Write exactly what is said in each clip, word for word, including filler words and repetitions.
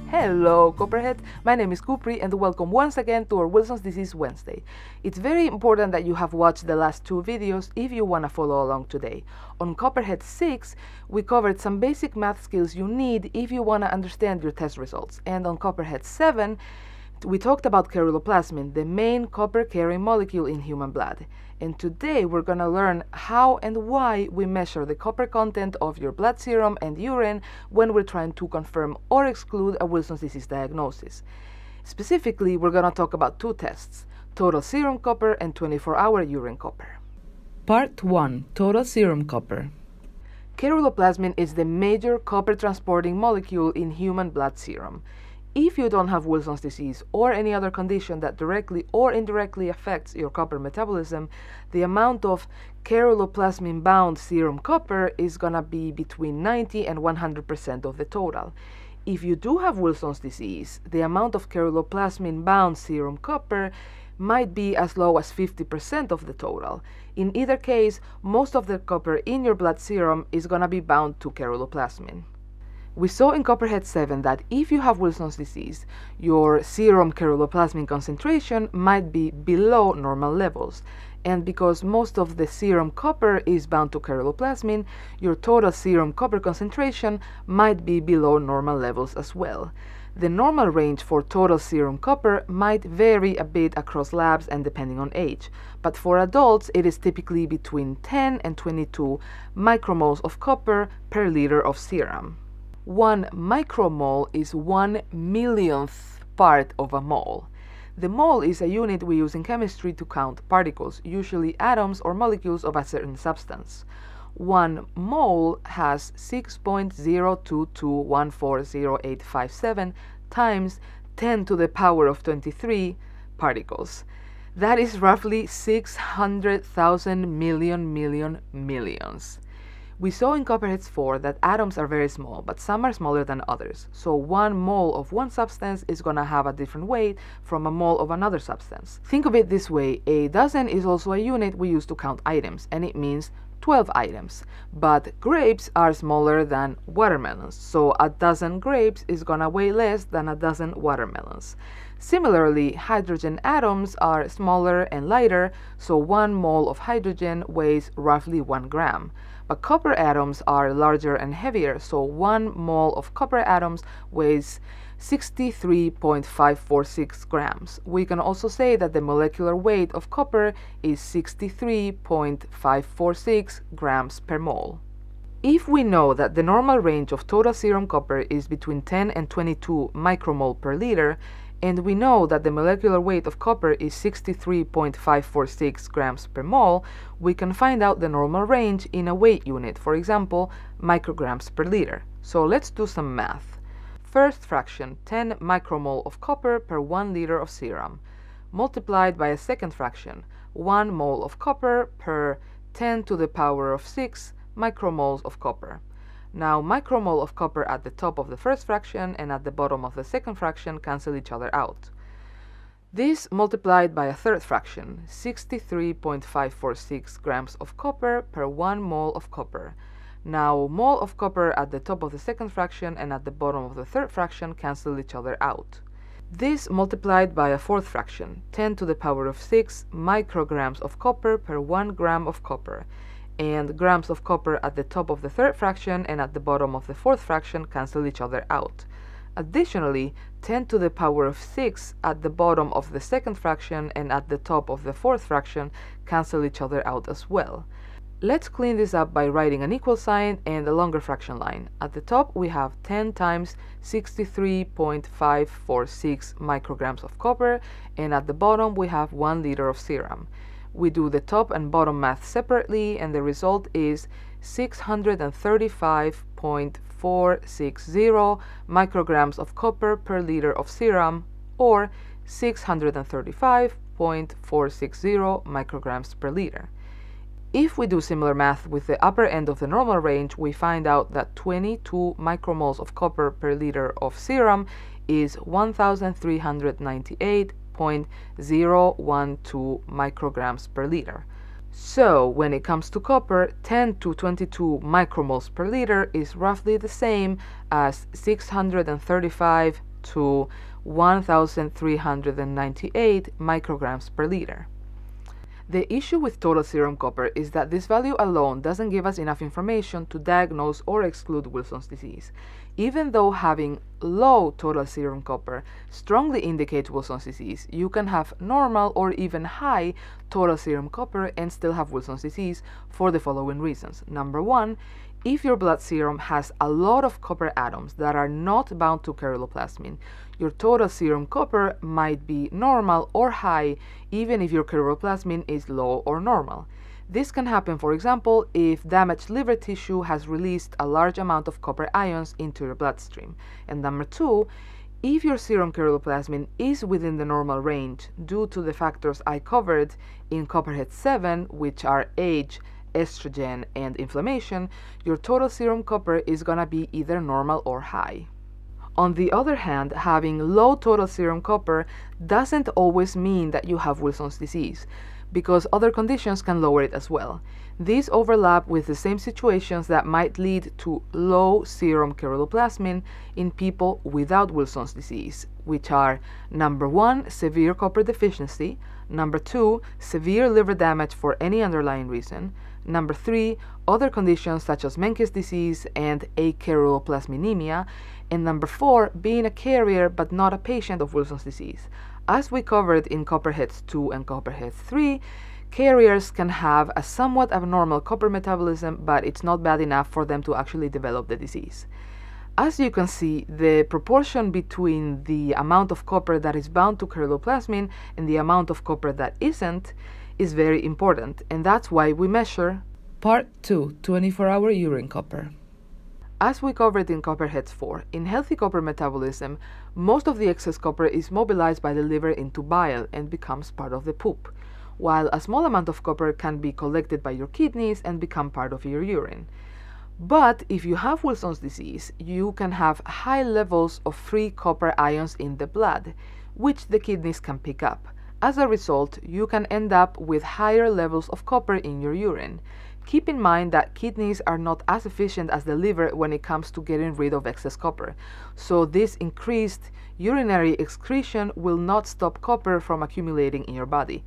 Hello Copperhead, my name is Kupri and welcome once again to our Wilson's Disease Wednesday. It's very important that you have watched the last two videos if you want to follow along today. On Copperhead six, we covered some basic math skills you need if you want to understand your test results. And on Copperhead seven, we talked about ceruloplasmin, the main copper-carrying molecule in human blood. And today we're going to learn how and why we measure the copper content of your blood serum and urine when we're trying to confirm or exclude a Wilson's disease diagnosis. Specifically, we're going to talk about two tests, total serum copper and twenty-four hour urine copper. Part one. Total serum copper. Ceruloplasmin is the major copper transporting molecule in human blood serum. If you don't have Wilson's disease or any other condition that directly or indirectly affects your copper metabolism, the amount of ceruloplasmin-bound serum copper is going to be between ninety and one hundred percent of the total. If you do have Wilson's disease, the amount of ceruloplasmin-bound serum copper might be as low as fifty percent of the total. In either case, most of the copper in your blood serum is going to be bound to ceruloplasmin. We saw in Copperhead seven that if you have Wilson's disease, your serum ceruloplasmin concentration might be below normal levels. And because most of the serum copper is bound to ceruloplasmin, your total serum copper concentration might be below normal levels as well. The normal range for total serum copper might vary a bit across labs and depending on age, but for adults it is typically between ten and twenty-two micromoles of copper per liter of serum. One micromole is one millionth part of a mole. The mole is a unit we use in chemistry to count particles, usually atoms or molecules of a certain substance. One mole has six point zero two two one four zero eight five seven times ten to the power of twenty-three particles. That is roughly six hundred thousand million million millions. We saw in Copperheads four that atoms are very small, but some are smaller than others. So one mole of one substance is going to have a different weight from a mole of another substance. Think of it this way, a dozen is also a unit we use to count items, and it means twelve items. But grapes are smaller than watermelons, so a dozen grapes is going to weigh less than a dozen watermelons. Similarly, hydrogen atoms are smaller and lighter, so one mole of hydrogen weighs roughly one gram. But copper atoms are larger and heavier, so one mole of copper atoms weighs sixty-three point five four six grams. We can also say that the molecular weight of copper is sixty-three point five four six grams per mole. If we know that the normal range of total serum copper is between ten and twenty-two micromole per liter, and we know that the molecular weight of copper is sixty-three point five four six grams per mole, we can find out the normal range in a weight unit, for example, micrograms per liter. So let's do some math. First fraction, ten micromole of copper per one liter of serum, multiplied by a second fraction, one mole of copper per ten to the power of six micromoles of copper. Now, micromole of copper at the top of the first fraction and at the bottom of the second fraction cancel each other out. This multiplied by a third fraction, sixty-three point five four six grams of copper per one mole of copper. Now, mole of copper at the top of the second fraction and at the bottom of the third fraction cancel each other out. This multiplied by a fourth fraction, ten to the power of six micrograms of copper per one gram of copper. And grams of copper at the top of the third fraction and at the bottom of the fourth fraction cancel each other out. Additionally, ten to the power of six at the bottom of the second fraction and at the top of the fourth fraction cancel each other out as well. Let's clean this up by writing an equal sign and a longer fraction line. At the top we have ten times sixty-three point five four six micrograms of copper, and at the bottom we have one liter of serum. We do the top and bottom math separately, and the result is six hundred thirty-five point four six zero micrograms of copper per liter of serum, or six hundred thirty-five point four six zero micrograms per liter. If we do similar math with the upper end of the normal range, we find out that twenty-two micromoles of copper per liter of serum is one thousand three hundred ninety-eight point zero one two micrograms per liter. So when it comes to copper, ten to twenty-two micromoles per liter is roughly the same as six hundred thirty-five to one thousand three hundred ninety-eight micrograms per liter. The issue with total serum copper is that this value alone doesn't give us enough information to diagnose or exclude Wilson's disease. Even though having low total serum copper strongly indicates Wilson's disease, you can have normal or even high total serum copper and still have Wilson's disease for the following reasons. Number one, if your blood serum has a lot of copper atoms that are not bound to ceruloplasmin, your total serum copper might be normal or high even if your ceruloplasmin is low or normal. This can happen, for example, if damaged liver tissue has released a large amount of copper ions into your bloodstream. And number two, if your serum ceruloplasmin is within the normal range due to the factors I covered in Copperhead seven, which are age, estrogen, and inflammation, your total serum copper is gonna be either normal or high. On the other hand, having low total serum copper doesn't always mean that you have Wilson's disease, because other conditions can lower it as well. These overlap with the same situations that might lead to low serum ceruloplasmin in people without Wilson's disease, which are number one, severe copper deficiency, number two, severe liver damage for any underlying reason, number three, other conditions such as Menkes disease and aceruloplasminemia, and number four, being a carrier but not a patient of Wilson's disease. As we covered in Copperheads two and Copperheads three, carriers can have a somewhat abnormal copper metabolism, but it's not bad enough for them to actually develop the disease. As you can see, the proportion between the amount of copper that is bound to ceruloplasmin and the amount of copper that isn't is very important, and that's why we measure Part two, twenty-four hour urine copper. As we covered in Copperheads four, in healthy copper metabolism, most of the excess copper is mobilized by the liver into bile and becomes part of the poop, while a small amount of copper can be collected by your kidneys and become part of your urine. But if you have Wilson's disease, you can have high levels of free copper ions in the blood, which the kidneys can pick up. As a result, you can end up with higher levels of copper in your urine. Keep in mind that kidneys are not as efficient as the liver when it comes to getting rid of excess copper, so this increased urinary excretion will not stop copper from accumulating in your body.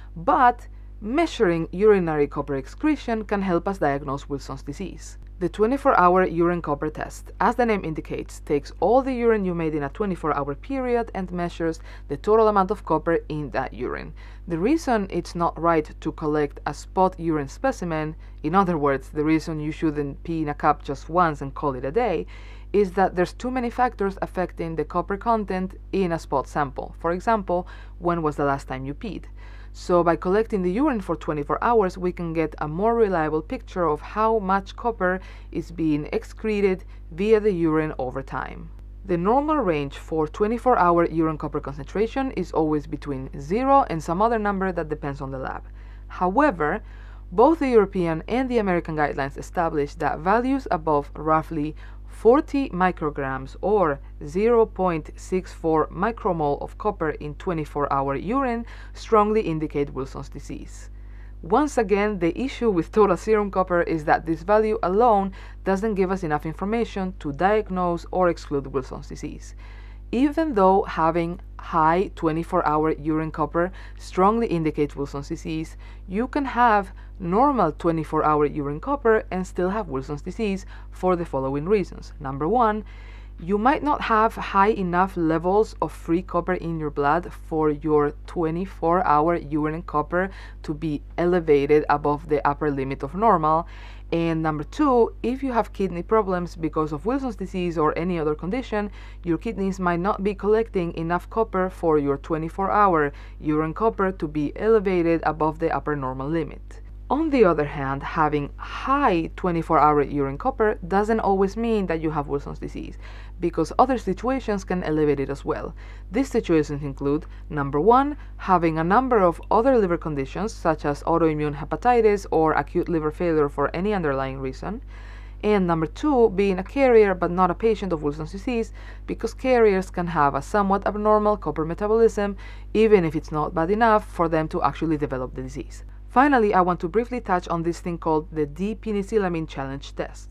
But measuring urinary copper excretion can help us diagnose Wilson's disease. The twenty-four hour urine copper test, as the name indicates, takes all the urine you made in a twenty-four hour period and measures the total amount of copper in that urine. The reason it's not right to collect a spot urine specimen, in other words, the reason you shouldn't pee in a cup just once and call it a day, is that there's too many factors affecting the copper content in a spot sample. For example, when was the last time you peed? So by collecting the urine for twenty-four hours, we can get a more reliable picture of how much copper is being excreted via the urine over time. The normal range for twenty-four hour urine copper concentration is always between zero and some other number that depends on the lab. However, both the European and the American guidelines establish that values above roughly forty micrograms or zero point six four micromole of copper in twenty-four hour urine strongly indicate Wilson's disease. Once again, the issue with total serum copper is that this value alone doesn't give us enough information to diagnose or exclude Wilson's disease. Even though having high twenty-four hour urine copper strongly indicates Wilson's disease, you can have normal twenty-four hour urine copper and still have Wilson's disease for the following reasons. Number one, you might not have high enough levels of free copper in your blood for your twenty-four hour urine copper to be elevated above the upper limit of normal. And number two, if you have kidney problems because of Wilson's disease or any other condition, your kidneys might not be collecting enough copper for your twenty-four hour urine copper to be elevated above the upper normal limit. On the other hand, having high twenty-four hour urine copper doesn't always mean that you have Wilson's disease, because other situations can elevate it as well. These situations include, number one, having a number of other liver conditions such as autoimmune hepatitis or acute liver failure for any underlying reason, and number two, being a carrier but not a patient of Wilson's disease, because carriers can have a somewhat abnormal copper metabolism even if it's not bad enough for them to actually develop the disease. Finally, I want to briefly touch on this thing called the D-penicillamine challenge test.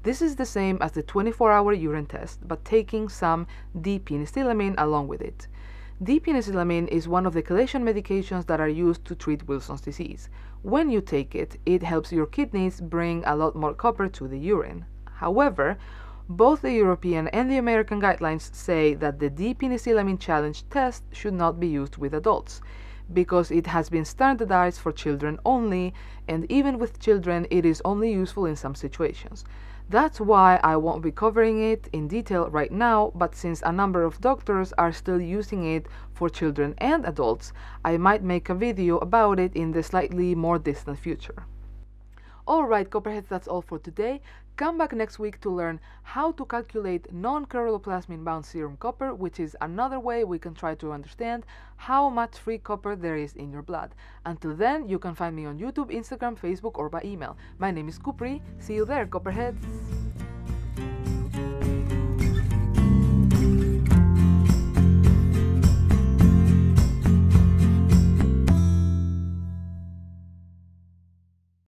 This is the same as the twenty-four hour urine test, but taking some D-penicillamine along with it. D-penicillamine is one of the chelation medications that are used to treat Wilson's disease. When you take it, it helps your kidneys bring a lot more copper to the urine. However, both the European and the American guidelines say that the D-penicillamine challenge test should not be used with adults, because it has been standardized for children only, and even with children it is only useful in some situations. That's why I won't be covering it in detail right now, but since a number of doctors are still using it for children and adults, I might make a video about it in the slightly more distant future. Alright, Copperheads, that's all for today. Come back next week to learn how to calculate non-ceruloplasmin-bound serum copper, which is another way we can try to understand how much free copper there is in your blood. Until then, you can find me on YouTube, Instagram, Facebook, or by email. My name is Cupri. See you there, Copperheads!